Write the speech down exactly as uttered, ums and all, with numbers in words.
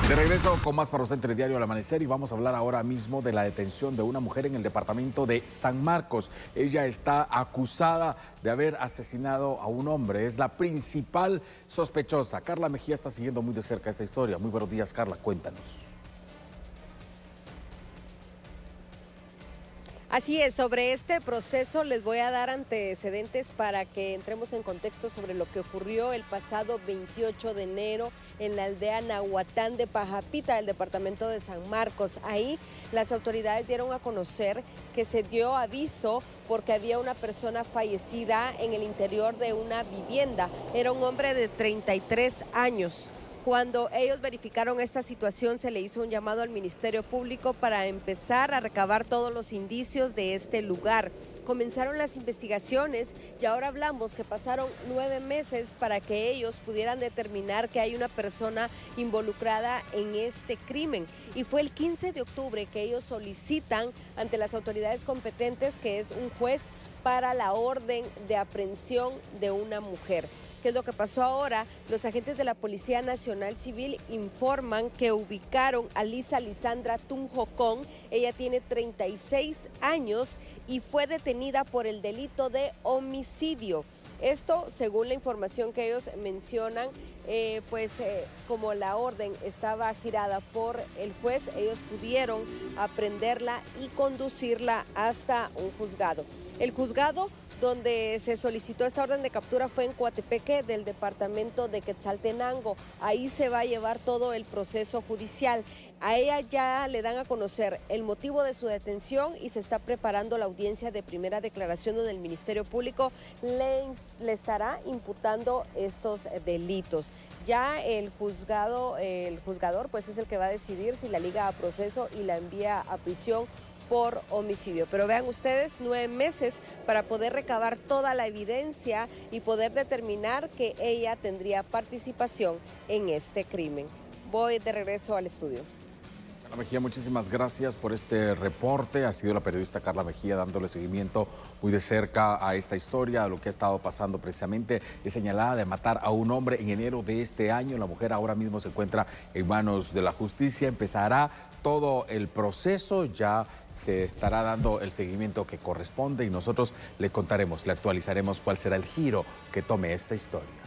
De regreso con más para usted en Diario al Amanecer y vamos a hablar ahora mismo de la detención de una mujer en el departamento de San Marcos. Ella está acusada de haber asesinado a un hombre. Es la principal sospechosa. Carla Mejía está siguiendo muy de cerca esta historia. Muy buenos días, Carla, cuéntanos. Así es, sobre este proceso les voy a dar antecedentes para que entremos en contexto sobre lo que ocurrió el pasado veintiocho de enero en la aldea Nahuatán de Pajapita, del departamento de San Marcos. Ahí las autoridades dieron a conocer que se dio aviso porque había una persona fallecida en el interior de una vivienda. Era un hombre de treinta y tres años. Cuando ellos verificaron esta situación, se le hizo un llamado al Ministerio Público para empezar a recabar todos los indicios de este lugar. Comenzaron las investigaciones y ahora hablamos que pasaron nueve meses para que ellos pudieran determinar que hay una persona involucrada en este crimen. Y fue el quince de octubre que ellos solicitan ante las autoridades competentes, que es un juez, para la orden de aprehensión de una mujer. ¿Qué es lo que pasó ahora? Los agentes de la Policía Nacional Civil informan que ubicaron a Lisa Lisandra Tunjocón. Ella tiene treinta y seis años y fue detenida por el delito de homicidio. Esto, según la información que ellos mencionan, eh, pues eh, como la orden estaba girada por el juez, ellos pudieron aprenderla y conducirla hasta un juzgado. El juzgado donde se solicitó esta orden de captura fue en Coatepeque, del departamento de Quetzaltenango. Ahí se va a llevar todo el proceso judicial. A ella ya le dan a conocer el motivo de su detención y se está preparando la audiencia de primera declaración donde el Ministerio Público le, le estará imputando estos delitos. Ya el juzgado, el juzgador pues es el que va a decidir si la liga a proceso y la envía a prisión por homicidio. Pero vean ustedes, nueve meses para poder recabar toda la evidencia y poder determinar que ella tendría participación en este crimen. Voy de regreso al estudio. Carla Mejía, muchísimas gracias por este reporte. Ha sido la periodista Carla Mejía dándole seguimiento muy de cerca a esta historia, a lo que ha estado pasando precisamente. Es señalada de matar a un hombre en enero de este año. La mujer ahora mismo se encuentra en manos de la justicia. Empezará todo el proceso, ya se estará dando el seguimiento que corresponde y nosotros le contaremos, le actualizaremos cuál será el giro que tome esta historia.